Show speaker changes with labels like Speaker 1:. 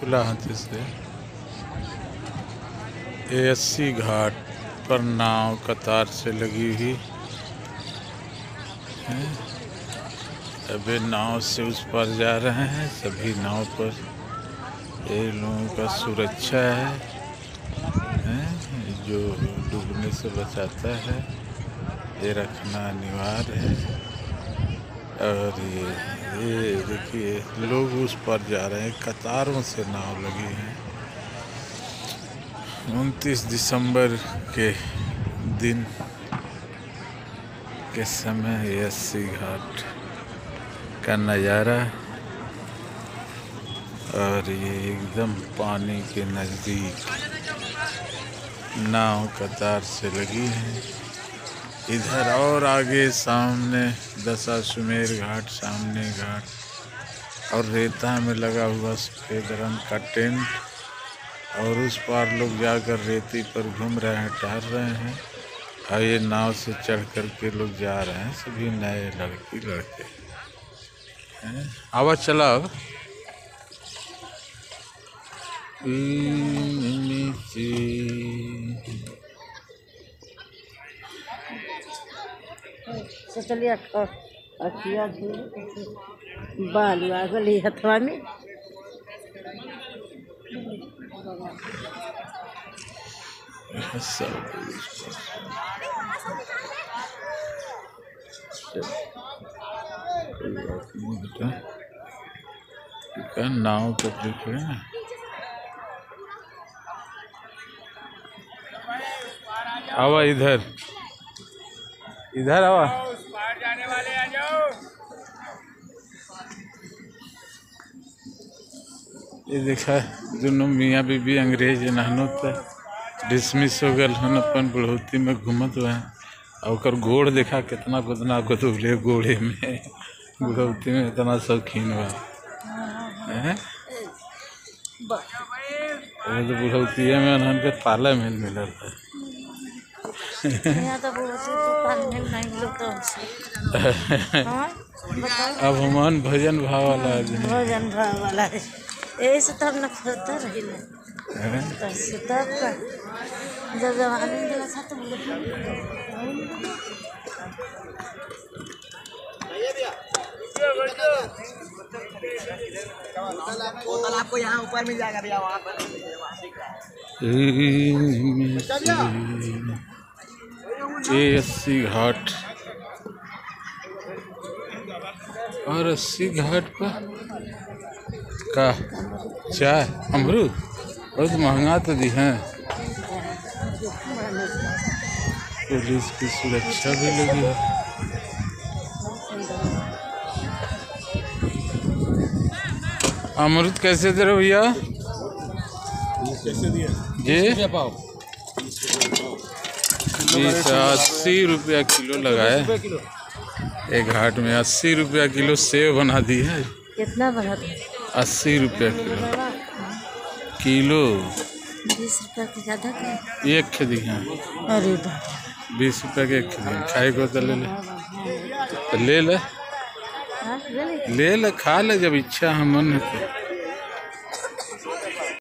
Speaker 1: खुला हाथी से। अस्सी घाट पर नाव कतार से लगी हुई है। अभी नाव से उस पर जा रहे हैं। सभी नाव पर ये लोगों का सुरक्षा है जो डूबने से बचाता है, ये रखना अनिवार्य है। और ये देखिए लोग उस पर जा रहे हैं, कतारों से नाव लगी है। 29 दिसंबर के दिन के समय अस्सी घाट का नज़ारा, और ये एकदम पानी के नज़दीक नाव कतार से लगी है। इधर और आगे सामने दशाश्वमेध घाट, सामने घाट और रेता में लगा हुआ सफ़ेद रंग का टेंट, और उस पार लोग जाकर रेती पर घूम रहे हैं, टहल रहे हैं। और ये नाव से चढ़ कर के लोग जा रहे हैं, सभी नए लड़के हैं। आवाज चला अब।
Speaker 2: चलिए बालू आ गई हथवा में।
Speaker 1: नाव तो देख रहे हैं। आवा इधर आवा।
Speaker 3: जाने वाले आ जाओ।
Speaker 1: ये देखा दोनों मियाँ बीबी अंग्रेज नहनो तक डिसमिस हो गल हन, अपन बुढ़ौती में घूमत हुए। और गोड़ देखा कितना गोदना गोदूले गोड़े में, बुढ़ौती में इतना शौकीन हुआ है। तो बुढ़ौती में उन्होंने के पाला मिल मिलल है। अब हमान भजन भाव वाला
Speaker 2: भजन भाव वाला है, ऐसे तब न खोता रही तब का जब जवानी दिला था तो बोतल आपको यहाँ ऊपर मिल जाएगा भैया, वहाँ पर
Speaker 1: ये अस्सी घाट, और अस्सी घाट पर का चाय अमरूद बहुत महंगा तो दी है। पुलिस की सुरक्षा भी लगी है। अमरूद कैसे दे रहे भैया?
Speaker 3: कैसे दिया
Speaker 1: जी
Speaker 3: पाव?
Speaker 1: 80 रुपया किलो लगाए। एक घाट में 80 रुपया किलो सेव बना दी है।
Speaker 2: कितना बना?
Speaker 1: 80 रुपया किलो।
Speaker 2: 20 रुपया की ज़्यादा का
Speaker 1: एक खदी है।
Speaker 2: अरे
Speaker 1: 20 रुपया के एक खदी खाए को तो ले ले, खा ले जब इच्छा है मन है तो।